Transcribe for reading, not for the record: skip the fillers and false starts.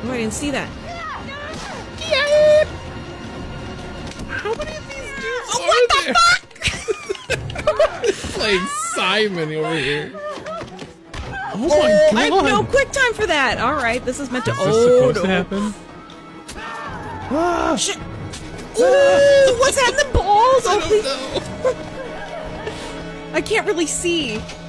Oh, I didn't see that. Yep. How many of these dudes Oh, what the fuck? Playing Simon over here. Oh my god! I have no quick time for that. All right, this is meant to. Is this supposed to happen? Shit! Ooh, what's that in the balls? Oh, please! No. I can't really see.